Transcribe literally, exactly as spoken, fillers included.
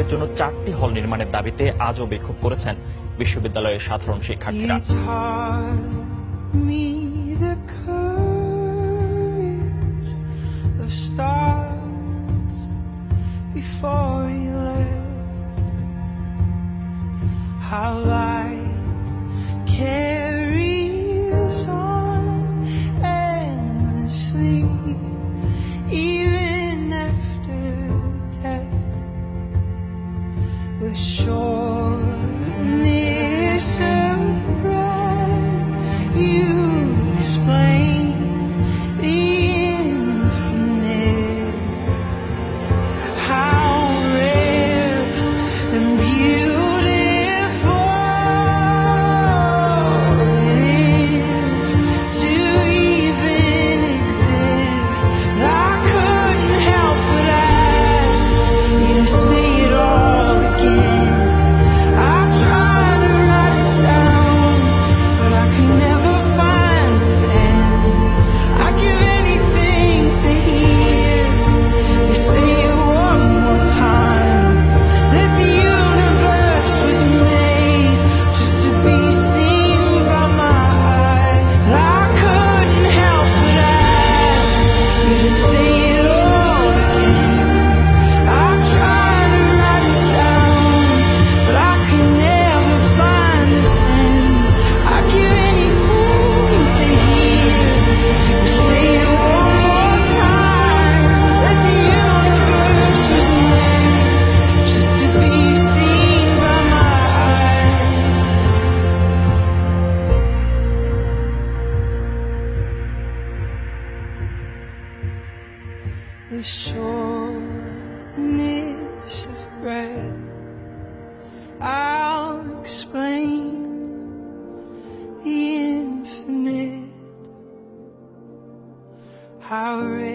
জন্য চারটি হল নির্মাণের দাবিতে আজও বিক্ষোভ করেছেন বিশ্ববিদ্যালয়ের সাধারণ শিক্ষার্থীরা। With shortness of breath, you explain the infinite. How rare and beautiful it is to even exist. I couldn't help but ask you to say it all again. I tried to write it down, but I could never find the pen. I'd give anything to hear you say it one more time. That the universe was made just to be seen by my eyes. I couldn't help but ask you to say it all again. I tried to write it down, but I could never find the pen. I'd give anything to hear you say it one more time. That the universe was made just to be seen by my eyes. The shortness of breath, I'll explain the infinite. How